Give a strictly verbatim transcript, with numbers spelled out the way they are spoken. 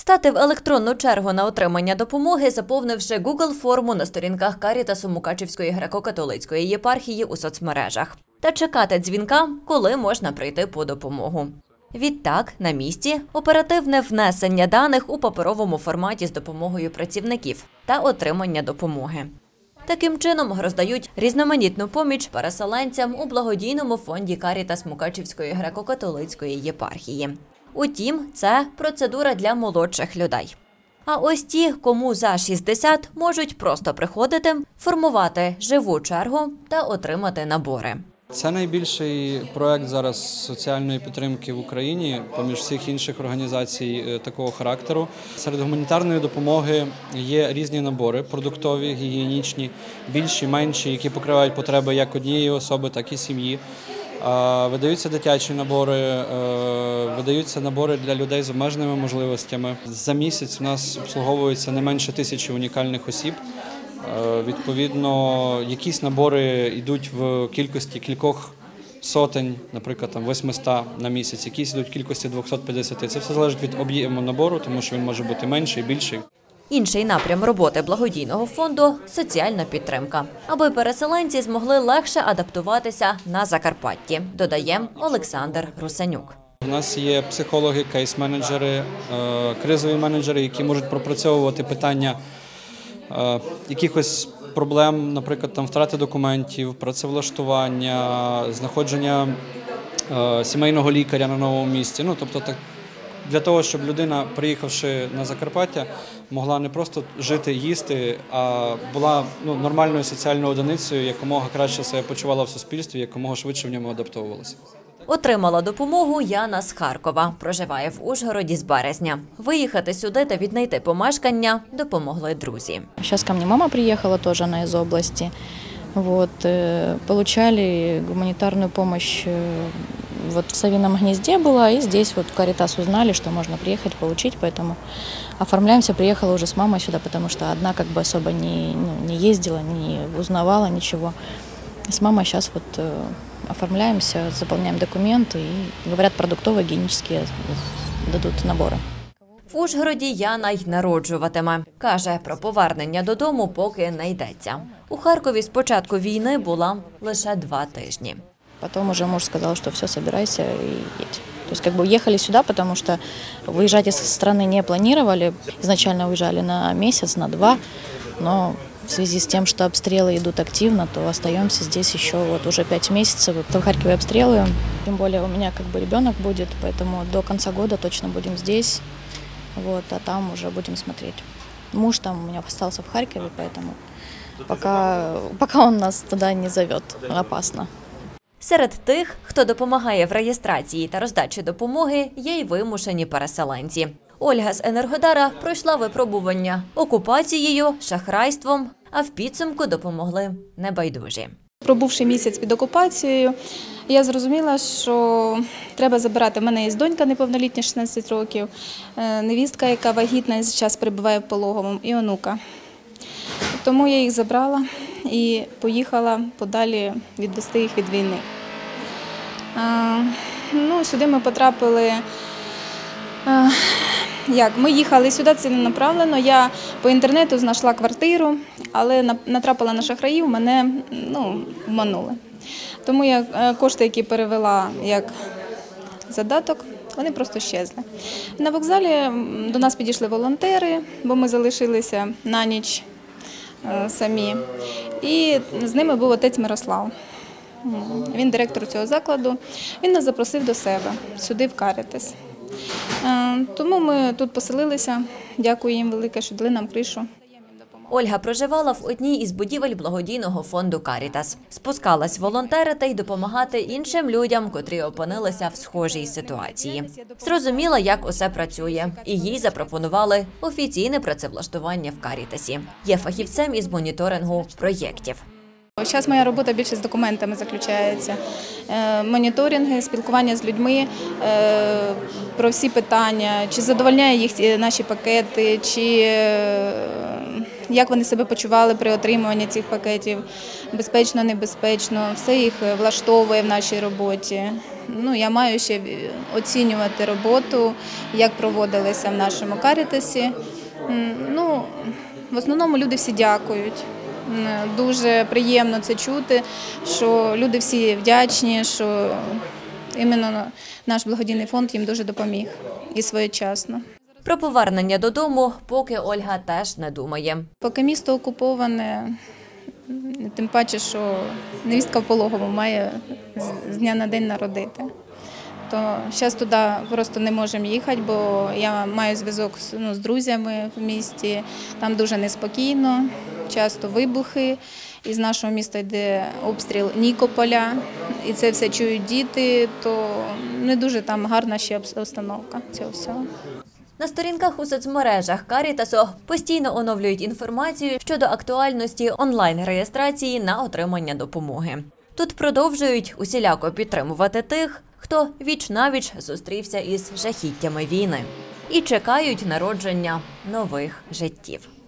Стати в електронну чергу на отримання допомоги, заповнивши Google-форму на сторінках Карітасу Мукачівської греко-католицької єпархії у соцмережах. Та чекати дзвінка, коли можна прийти по допомогу. Відтак, на місці – оперативне внесення даних у паперовому форматі з допомогою працівників та отримання допомоги. Таким чином роздають різноманітну поміч переселенцям у благодійному фонді Карітас Мукачівської греко-католицької єпархії. Утім, це процедура для молодших людей. А ось ті, кому за шістдесят, можуть просто приходити, формувати живу чергу та отримати набори. Це найбільший проект зараз соціальної підтримки в Україні, поміж всіх інших організацій такого характеру. Серед гуманітарної допомоги є різні набори – продуктові, гігієнічні, більші, менші, які покривають потреби як однієї особи, так і сім'ї. Видаються дитячі набори, видаються набори для людей з обмеженими можливостями. За місяць у нас обслуговується не менше тисячі унікальних осіб. Відповідно, якісь набори йдуть в кількості кількох сотень, наприклад, там восьмисот на місяць, якісь йдуть в кількості двохсот п'ятдесят. Це все залежить від об'єму набору, тому що він може бути менший, більший. Інший напрям роботи благодійного фонду – соціальна підтримка, аби переселенці змогли легше адаптуватися на Закарпатті, додає Олександр Русанюк. У нас є психологи, кейс-менеджери, кризові менеджери, які можуть пропрацьовувати питання якихось проблем, наприклад, там втрати документів, працевлаштування, знаходження сімейного лікаря на новому місці. Ну, тобто, так, для того, щоб людина, приїхавши на Закарпаття, могла не просто жити, їсти, а була ну, нормальною соціальною одиницею, якомога краще себе почувала в суспільстві, якомога швидше в ньому адаптовувалася. Отримала допомогу Яна з Харкова. Проживає в Ужгороді з березня. Виїхати сюди та віднайти помешкання допомогли друзі. Зараз ко мені мама приїхала, теж вона з області. Вот, получали гуманитарную помощь вот в Совином гнезде была, и здесь вот в Каритас узнали, что можно приехать, получить, поэтому оформляемся. Приехала уже с мамой сюда, потому что одна как бы особо не, ну, не ездила, не узнавала ничего. С мамой сейчас вот оформляемся, заполняем документы и, говорят, продуктовые, гигиенические дадут наборы. В Ужгороді Яна й народжуватиме. Каже, про повернення додому поки не йдеться. У Харкові з початку війни була лише два тижні. Потом уже муж сказал, что все, собирайся и едь. То есть как бы уехали сюда, потому что выезжать из страны не планировали. Изначально уезжали на месяц, на два, но в связи с тем, что обстрелы идут активно, то остаемся здесь еще вот уже пять месяцев. В Харькове обстреливаем. Тем более у меня как бы ребенок будет, поэтому до конца года точно будем здесь. Вот, а там уже будем смотреть. Муж там у меня остался в Харькове, поэтому пока, пока он нас туда не зовет, опасно. Серед тих, хто допомагає в реєстрації та роздачі допомоги, є й вимушені переселенці. Ольга з Енергодара пройшла випробування окупацією, шахрайством, а в підсумку допомогли небайдужі. Пробувши місяць під окупацією, я зрозуміла, що треба забирати. У мене є донька неповнолітня, шістнадцять років, невістка, яка вагітна і зараз перебуває в пологовому, і онука. Тому я їх забрала і поїхала подалі відвести їх від війни. Ну, сюди ми потрапили, як, ми їхали сюди ціленаправленно, я по інтернету знайшла квартиру, але натрапила на шахраїв, мене ну, обманули. Тому я кошти, які перевела як задаток, вони просто щезли. На вокзалі до нас підійшли волонтери, бо ми залишилися на ніч самі. І з ними був отець Мирослав. Він директор цього закладу. Він нас запросив до себе, сюди, в Карітас. Тому ми тут поселилися. Дякую їм велике, що дали нам кришу. Ольга проживала в одній із будівель благодійного фонду «Карітас». Спускалась волонтерити й допомагати іншим людям, котрі опинилися в схожій ситуації. Зрозуміла, як усе працює, і їй запропонували офіційне працевлаштування в «Карітасі». Є фахівцем із моніторингу проєктів. Зараз моя робота більше з документами заключається. Моніторинги, спілкування з людьми про всі питання, чи задовольняє їх наші пакети, чи як вони себе почували при отримуванні цих пакетів, безпечно, небезпечно, все їх влаштовує в нашій роботі. ну, я маю ще оцінювати роботу, як проводилися в нашому Карітасі. Ну, в основному люди всі дякують. Дуже приємно це чути, що люди всі вдячні, що іменно наш благодійний фонд їм дуже допоміг і своєчасно. Про повернення додому поки Ольга теж не думає. Поки місто окуповане, тим паче, що невістка в Пологовому має з дня на день народити. То зараз туди просто не можемо їхати, бо я маю зв'язок ну, з друзями в місті, там дуже неспокійно, часто вибухи. Із нашого міста йде обстріл Нікополя, і це все чують діти, то не дуже там гарна ще обстановка цього всього. На сторінках у соцмережах Карітасу постійно оновлюють інформацію щодо актуальності онлайн-реєстрації на отримання допомоги. Тут продовжують усіляко підтримувати тих, хто віч-навіч зустрівся із жахіттями війни і чекають народження нових життів.